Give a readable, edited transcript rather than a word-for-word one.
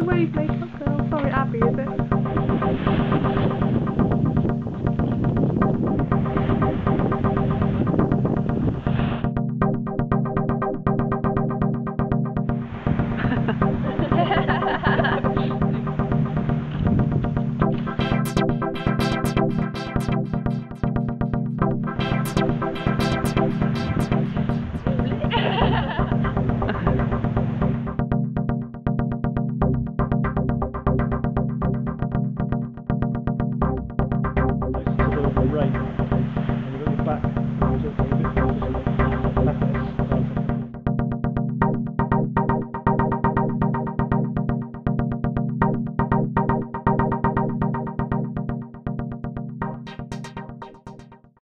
to wave, makeup girl. Sorry, Abby, is it? Rain, and you've got your back.